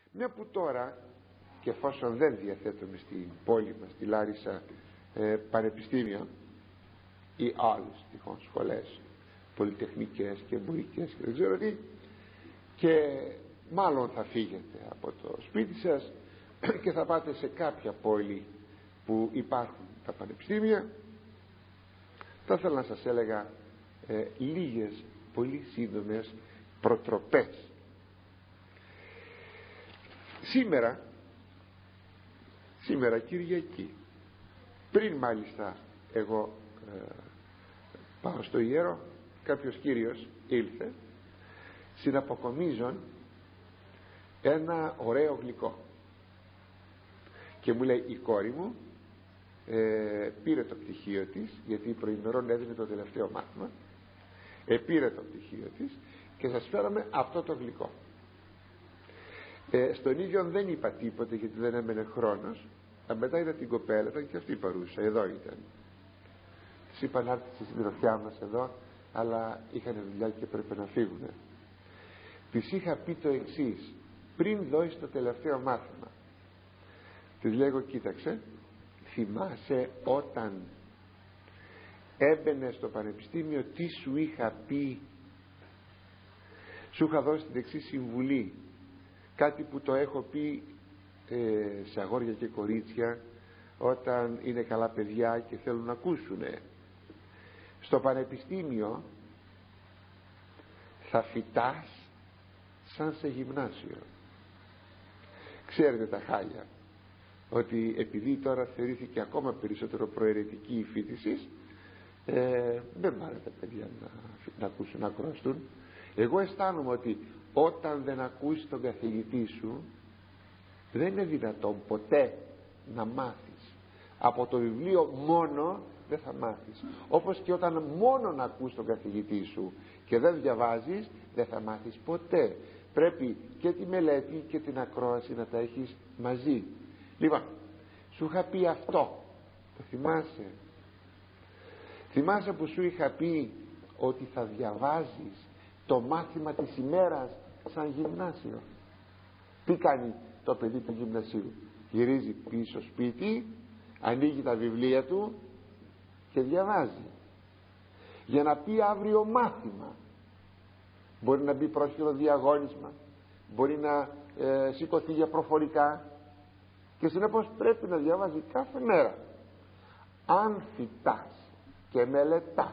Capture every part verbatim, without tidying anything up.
Μια που τώρα, και εφόσον δεν διαθέτουμε στην πόλη μας, στη Λάρισα, ε, πανεπιστήμιο ή άλλες τυχόν σχολές πολυτεχνικές και εμπορικές και δεν ξέρω τι, και μάλλον θα φύγετε από το σπίτι σας και θα πάτε σε κάποια πόλη που υπάρχουν τα πανεπιστήμια, θα ήθελα να σας έλεγα ε, λίγες πολύ σύντομες προτροπές. Σήμερα σήμερα Κυριακή, πριν μάλιστα εγώ ε, πάω στο ιερό, κάποιος κύριος ήλθε συναποκομίζον ένα ωραίο γλυκό και μου λέει: η κόρη μου ε, πήρε το πτυχίο της, γιατί προημερών έδινε το τελευταίο μάθημα, ε, πήρε το πτυχίο της και σας φέραμε αυτό το γλυκό. Ε, στον ίδιο δεν είπα τίποτε, γιατί δεν έμενε χρόνος. Α, μετά είδα την κοπέλα, ήταν και αυτή παρούσα, εδώ ήταν. Της είπα να έρθει στη συντροφιά μας εδώ, αλλά είχαν δουλειά και πρέπει να φύγουν. Της είχα πει το εξής, πριν δώσει το τελευταίο μάθημα. Της λέγω: κοίταξε, θυμάσαι όταν έμπαινε στο πανεπιστήμιο τι σου είχα πει? Σου είχα δώσει την εξής συμβουλή, κάτι που το έχω πει ε, σε αγόρια και κορίτσια όταν είναι καλά παιδιά και θέλουν να ακούσουνε. Στο πανεπιστήμιο θα φυτάς σαν σε γυμνάσιο. Ξέρετε τα χάλια, ότι επειδή τώρα θεωρήθηκε ακόμα περισσότερο προαιρετική η φοιτηση, ε, δεν πάρε τα παιδιά να, να ακούσουν, να ακροαστούν. Εγώ αισθάνομαι ότι όταν δεν ακούσεις τον καθηγητή σου, δεν είναι δυνατόν ποτέ να μάθεις. Από το βιβλίο μόνο δεν θα μάθεις. Όπως και όταν μόνο να ακούς τον καθηγητή σου και δεν διαβάζεις, δεν θα μάθεις ποτέ. Πρέπει και τη μελέτη και την ακρόαση να τα έχεις μαζί. Λοιπόν, σου είχα πει αυτό, το θυμάσαι? Θυμάσαι που σου είχα πει ότι θα διαβάζεις το μάθημα της ημέρας σαν γυμνάσιο? Τι κάνει το παιδί του γυμνασίου? Γυρίζει πίσω σπίτι, ανοίγει τα βιβλία του και διαβάζει για να πει αύριο μάθημα. Μπορεί να μπει πρόσχερο διαγώνισμα, μπορεί να ε, σηκωθεί για προφορικά, και συνεπώς πρέπει να διαβάζει κάθε μέρα. Αν φυτάς και μελετάς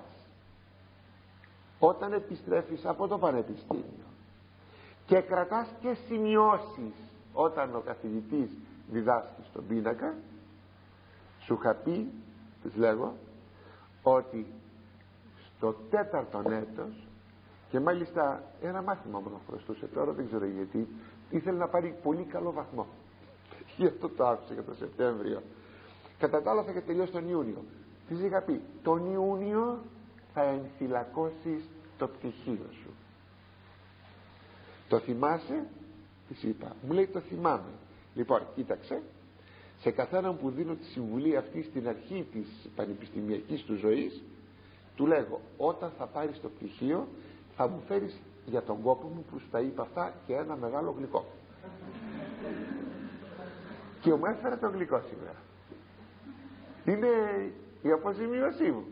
όταν επιστρέφεις από το πανεπιστήμιο και κρατάς και σημειώσεις όταν ο καθηγητής διδάσκει στον πίνακα, σου είχα πει, της λέγω, ότι στο τέταρτο έτος, και μάλιστα ένα μάθημα μόνο χρωστούσε τώρα, δεν ξέρω γιατί, ήθελε να πάρει πολύ καλό βαθμό, γι' αυτό το άφησε για το Σεπτέμβριο. Κατά τα άλλα θα είχε τελειώσει τον Ιούνιο. Της είχα πει: τον Ιούνιο θα ενθυλακώσεις το πτυχίο σου. Το θυμάσαι? Της είπα. Μου λέει: το θυμάμαι. Λοιπόν, κοίταξε, σε καθέναν που δίνω τη συμβουλή αυτή στην αρχή της πανεπιστημιακής του ζωής, του λέγω: όταν θα πάρεις το πτυχίο θα μου φέρεις για τον κόπο μου που σου τα είπα αυτά και ένα μεγάλο γλυκό. Και μου έφερε το γλυκό σήμερα. Είναι η αποζημίωσή μου.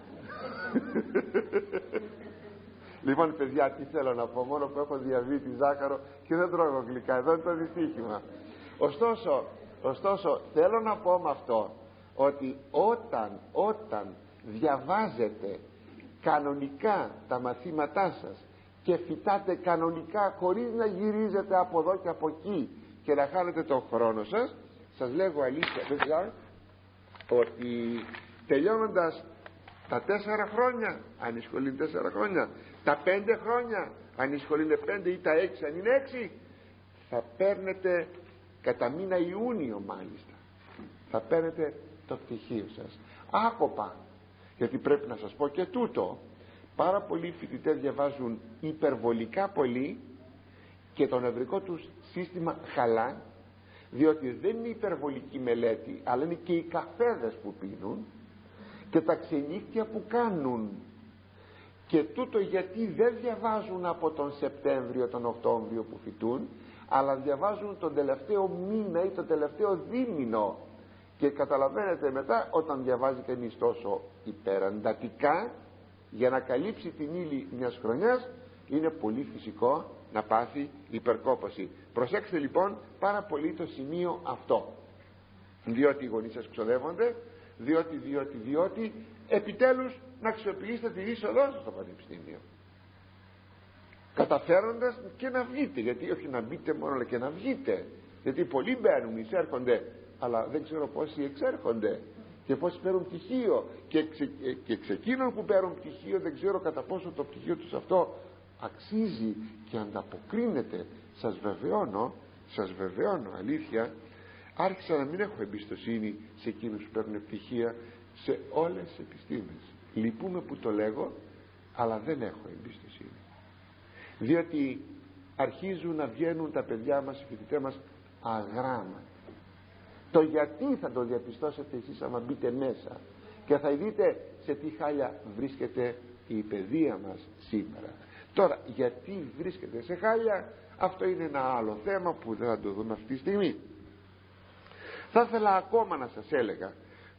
Λοιπόν, παιδιά, τι θέλω να πω? Μόνο που έχω διαβήτη, ζάχαρο και δεν τρώγω γλυκά, εδώ είναι το δυστύχημα. Ωστόσο, ωστόσο θέλω να πω με αυτό ότι όταν, όταν διαβάζετε κανονικά τα μαθήματά σας και φυτάτε κανονικά, χωρίς να γυρίζετε από εδώ και από εκεί και να χάνετε τον χρόνο σας, σας λέγω αλήθεια, παιδιά, ότι τελειώνοντας τα τέσσερα χρόνια, αν η σχολή είναι τέσσερα χρόνια, τα πέντε χρόνια, αν η σχολή είναι πέντε, ή τα έξι, αν είναι έξι, θα παίρνετε κατά μήνα Ιούνιο μάλιστα, θα παίρνετε το πτυχίο σας άκοπα. Γιατί πρέπει να σας πω και τούτο, πάρα πολλοί φοιτητές διαβάζουν υπερβολικά πολύ και το νευρικό τους σύστημα χαλά, διότι δεν είναι υπερβολική μελέτη, αλλά είναι και οι καφέδες που πίνουν και τα ξενύχτια που κάνουν. Και τούτο γιατί δεν διαβάζουν από τον Σεπτέμβριο, τον Οκτώβριο που φοιτούν, αλλά διαβάζουν τον τελευταίο μήνα ή το τελευταίο δίμηνο. Και καταλαβαίνετε μετά, όταν διαβάζει κανείς τόσο υπεραντατικά για να καλύψει την ύλη μιας χρονιάς, είναι πολύ φυσικό να πάθει υπερκόπωση. Προσέξτε λοιπόν πάρα πολύ το σημείο αυτό, διότι οι γονείς σας ξοδεύονται, διότι, διότι, διότι επιτέλους να αξιοποιήσετε τη είσοδό σας στο πανεπιστήμιο, καταφέροντας και να βγείτε, γιατί όχι να μπείτε μόνο αλλά και να βγείτε, γιατί πολλοί μπαίνουν, εισέρχονται, αλλά δεν ξέρω πόσοι εξέρχονται και πόσοι παίρνουν πτυχίο, και, ξε, και εξ εκείνων που παίρνουν πτυχίο δεν ξέρω κατά πόσο το πτυχίο τους αυτό αξίζει και ανταποκρίνεται. Σας βεβαιώνω, σας βεβαιώνω αλήθεια, άρχισα να μην έχω εμπιστοσύνη σε εκείνους που παίρνουν πτυχία σε όλες τις επιστήμες. Λυπούμε που το λέγω, αλλά δεν έχω εμπιστοσύνη, διότι αρχίζουν να βγαίνουν τα παιδιά μας, οι φοιτητές μας, αγράμματα. Το γιατί θα το διαπιστώσετε εσείς άμα μπείτε μέσα και θα δείτε σε τι χάλια βρίσκεται η παιδεία μας σήμερα. Τώρα, γιατί βρίσκεται σε χάλια, αυτό είναι ένα άλλο θέμα που δεν θα το δούμε αυτή τη στιγμή. Θα ήθελα ακόμα να σας έλεγα,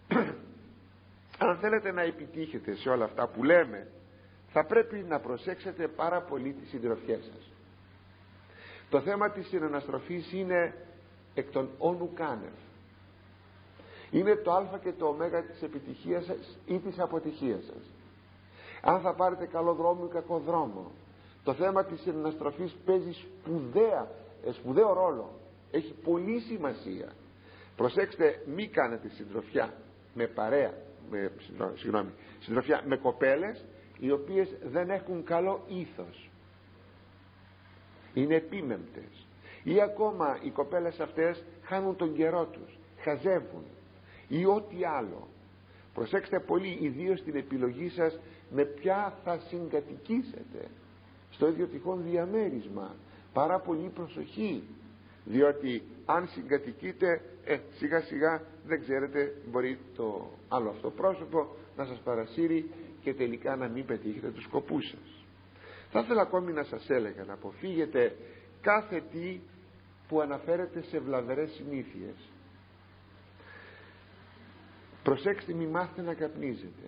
αν θέλετε να επιτύχετε σε όλα αυτά που λέμε, θα πρέπει να προσέξετε πάρα πολύ τις συντροφιές σας. Το θέμα της συναναστροφής είναι εκ των όνου κάνευ. Είναι το α και το ω της επιτυχίας σας ή της αποτυχίας σας. Αν θα πάρετε καλό δρόμο ή κακό δρόμο. Το θέμα της συναναστροφής παίζει σπουδαία, σπουδαίο ρόλο. Έχει πολύ σημασία. Προσέξτε, μη κάνετε συντροφιά με παρέα, με, συγγνώμη, συντροφιά με κοπέλες οι οποίες δεν έχουν καλό ήθος, είναι επίμεμπτες, ή ακόμα οι κοπέλες αυτές χάνουν τον καιρό τους, χαζεύουν ή ό,τι άλλο. Προσέξτε πολύ, ιδίως στην επιλογή σας με ποια θα συγκατοικήσετε στο ίδιο τυχόν διαμέρισμα. Πάρα πολύ προσοχή, διότι αν συγκατοικείτε ε, σιγά σιγά δεν ξέρετε, μπορεί το άλλο αυτό πρόσωπο να σας παρασύρει και τελικά να μην πετύχετε τους σκοπούς σας. Θα ήθελα ακόμη να σας έλεγα να αποφύγετε κάθε τι που αναφέρεται σε βλαβερές συνήθειες. Προσέξτε, μη μάθετε να καπνίζετε.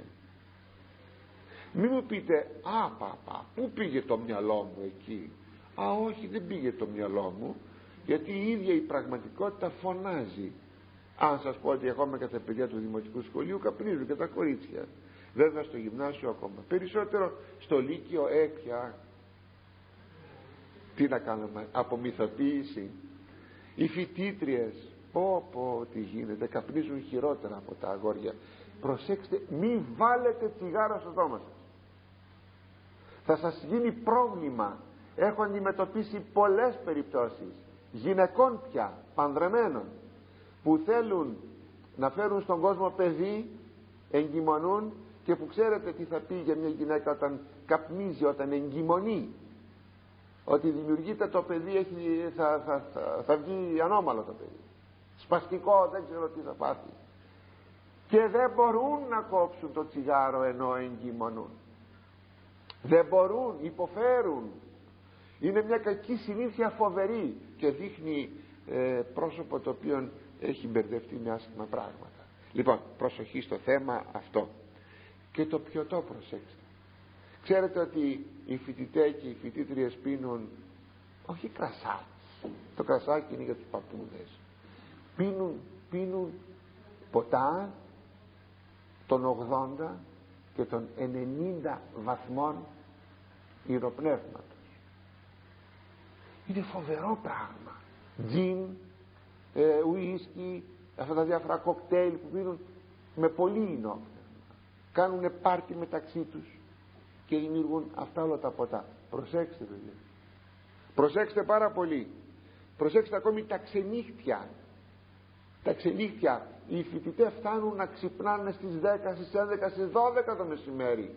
Μη μου πείτε, α παπα, πού πήγε το μυαλό μου εκεί. Α όχι, δεν πήγε το μυαλό μου, γιατί η ίδια η πραγματικότητα φωνάζει. Αν σας πω ότι ακόμα και τα παιδιά του δημοτικού σχολείου καπνίζουν και τα κορίτσια, βέβαια στο γυμνάσιο ακόμα περισσότερο, στο λύκειο έπια. Τι να κάνουμε, απομυθοποίηση. Οι φοιτήτριες, πω πω τι γίνεται, καπνίζουν χειρότερα από τα αγόρια. Προσέξτε, μη βάλετε τσιγάρο στο στόμα σας, θα σας γίνει πρόβλημα. Έχω αντιμετωπίσει πολλές περιπτώσεις γυναικών πια, πανδρεμένων, που θέλουν να φέρουν στον κόσμο παιδί, εγκυμονούν, και που ξέρετε τι θα πει για μια γυναίκα όταν καπνίζει, όταν εγκυμονεί, ότι δημιουργείται το παιδί, έχει, θα, θα, θα, θα βγει ανώμαλο το παιδί, σπαστικό, δεν ξέρω τι θα πάθει, και δεν μπορούν να κόψουν το τσιγάρο ενώ εγκυμονούν, δεν μπορούν, υποφέρουν. Είναι μια κακή συνήθεια, φοβερή, και δείχνει ε, πρόσωπο το οποίο έχει μπερδευτεί με άσχημα πράγματα. Λοιπόν, προσοχή στο θέμα αυτό. Και το πιωτό προσέξτε. Ξέρετε ότι οι φοιτητές και οι φοιτήτριες πίνουν, όχι κρασάκι, το κρασάκι είναι για τους παππούδες, πίνουν, πίνουν ποτά των ογδόντα και των ενενήντα βαθμών ηροπνεύματος. Είναι φοβερό πράγμα. Τζιν, ε, ουίσκι, αυτά τα διάφορα κοκτέιλ που πίνουν με πολύ ινόπνευμα, κάνουνε πάρτι μεταξύ τους και δημιουργούν αυτά όλα τα ποτά. Προσέξτε παιδιά, προσέξτε πάρα πολύ. Προσέξτε ακόμη τα ξενύχτια. Τα ξενύχτια, οι φοιτητές φτάνουν να ξυπνάνε στις δέκα, στις έντεκα, στις δώδεκα το μεσημέρι.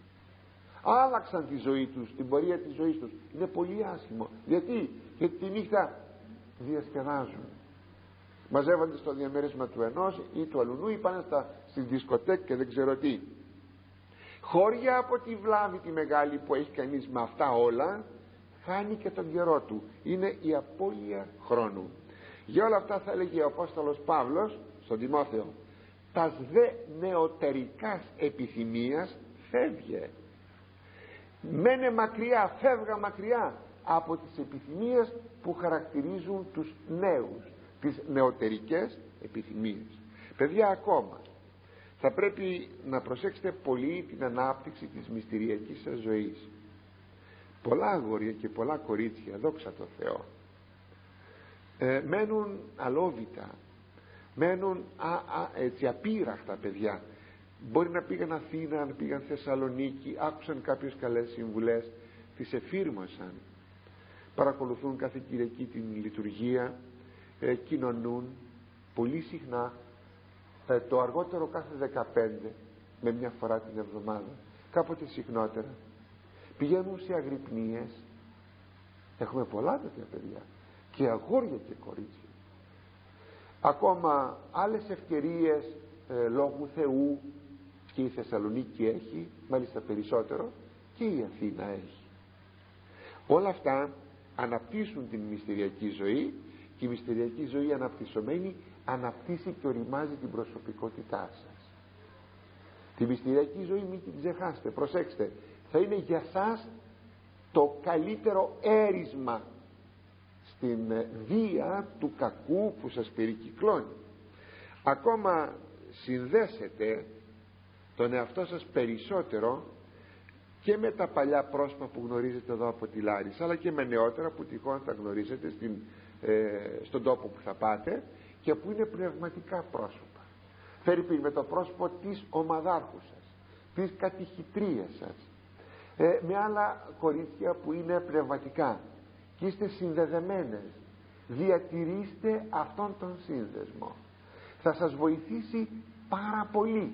Άλλαξαν τη ζωή τους, την πορεία της ζωής τους. Είναι πολύ άσχημο. Γιατί, γιατί τη νύχτα διασκεδάζουν, μαζεύονται στο διαμέρισμα του ενός ή του αλουνού, ή πάνε στα, στις δισκοτέκ και δεν ξέρω τι. Χώρια από τη βλάβη τη μεγάλη που έχει κανείς με αυτά όλα, χάνει και τον καιρό του, είναι η απώλεια χρόνου. Για όλα αυτά θα έλεγε ο Απόστολος Παύλος στον Τιμόθεο: τας δε νεωτερικάς επιθυμίας φεύγε. Μένε μακριά, φεύγα μακριά από τις επιθυμίες που χαρακτηρίζουν τους νέους, τις νεωτερικές επιθυμίες. Παιδιά, ακόμα θα πρέπει να προσέξετε πολύ την ανάπτυξη της μυστηριακής σας ζωής. Πολλά αγόρια και πολλά κορίτσια, δόξα τω Θεώ, ε, μένουν αλόβητα, μένουν α, α, έτσι απείραχτα παιδιά. Μπορεί να πήγαν Αθήνα, να πήγαν Θεσσαλονίκη, άκουσαν κάποιες καλές συμβουλές, τις εφήρμοσαν, παρακολουθούν κάθε Κυριακή την λειτουργία, ε, κοινωνούν πολύ συχνά, ε, το αργότερο κάθε δεκαπέντε με μια φορά την εβδομάδα, κάποτε συχνότερα. Πηγαίνουν σε αγρυπνίες. Έχουμε πολλά τέτοια παιδιά, και αγόρια και κορίτσια. Ακόμα άλλες ευκαιρίες ε, λόγου Θεού και η Θεσσαλονίκη έχει, μάλιστα περισσότερο, και η Αθήνα έχει. Όλα αυτά αναπτύσσουν την μυστηριακή ζωή, και η μυστηριακή ζωή αναπτυσσομένη αναπτύσσει και οριμάζει την προσωπικότητά σας. Τη μυστηριακή ζωή μην την ξεχάσετε, προσέξτε, θα είναι για σας το καλύτερο έρισμα στην βία του κακού που σας περικυκλώνει. Ακόμα συνδέσετε τον εαυτό σας περισσότερο και με τα παλιά πρόσωπα που γνωρίζετε εδώ από τη Λάρισα, αλλά και με νεότερα που τυχόν θα γνωρίζετε στην, ε, στον τόπο που θα πάτε και που είναι πνευματικά πρόσωπα. Φέρει με το πρόσωπο της ομαδάρχου σας, της κατηχητρίας σας, ε, με άλλα κορίτσια που είναι πνευματικά και είστε συνδεδεμένες. Διατηρήστε αυτόν τον σύνδεσμο, θα σας βοηθήσει πάρα πολύ.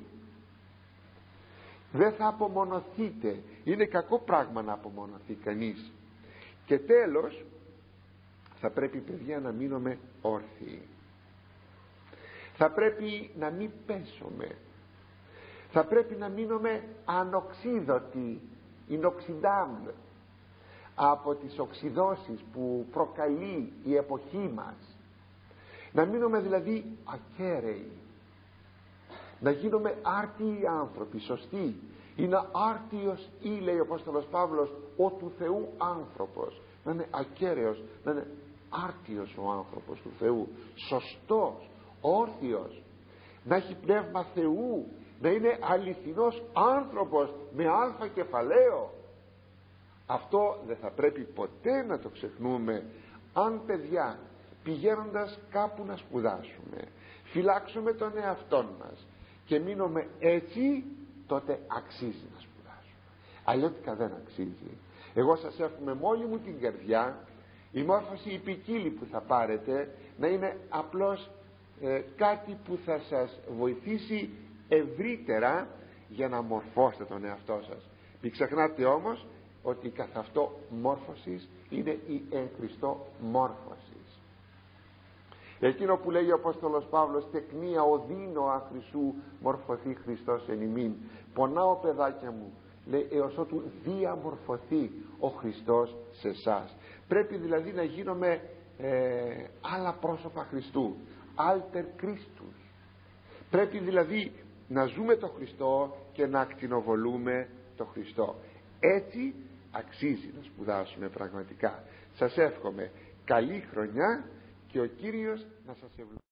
Δεν θα απομονωθείτε, είναι κακό πράγμα να απομονωθεί κανείς. Και τέλος, θα πρέπει παιδιά να μείνουμε όρθιοι, θα πρέπει να μην πέσουμε, θα πρέπει να μείνουμε ανοξίδωτοι, inoxidable, από τις οξυδώσεις που προκαλεί η εποχή μας. Να μείνουμε δηλαδή ακέραιοι, να γίνουμε άρτιοι άνθρωποι, σωστοί. Είναι άρτιος ή, λέει ο Απόστολος Παύλος, ο του Θεού άνθρωπος. Να είναι ακέραιος, να είναι άρτιος ο άνθρωπος του Θεού, σωστός, όρθιος, να έχει πνεύμα Θεού, να είναι αληθινός άνθρωπος με αλφα κεφαλαίο. Αυτό δεν θα πρέπει ποτέ να το ξεχνούμε. Αν παιδιά πηγαίνοντας κάπου να σπουδάσουμε φυλάξουμε τον εαυτόν μας και μείνουμε έτσι, τότε αξίζει να σπουδάσουμε, αλλιώτικα δεν αξίζει. Εγώ σας εύχομαι με όλη μου την καρδιά η μόρφωση η ποικίλη που θα πάρετε να είναι απλώς ε, κάτι που θα σας βοηθήσει ευρύτερα για να μορφώσετε τον εαυτό σας. Μην ξεχνάτε όμως ότι καθ' αυτό μόρφωσης είναι η εν Χριστώ μόρφωσης. Εκείνο που λέει ο Απόστολος Παύλος, τεκνία οδύνω αχρησού μορφωθεί Χριστός εν ημίν. Πονάω παιδάκια μου, λέει, έως ότου διαμορφωθεί ο Χριστός σε εσάς. Πρέπει δηλαδή να γίνουμε ε, άλλα πρόσωπα Χριστού, alter Christus. Πρέπει δηλαδή να ζούμε το Χριστό και να ακτινοβολούμε το Χριστό. Έτσι αξίζει να σπουδάσουμε πραγματικά. Σας εύχομαι καλή χρονιά και ο Κύριος να σας ευλογήσει.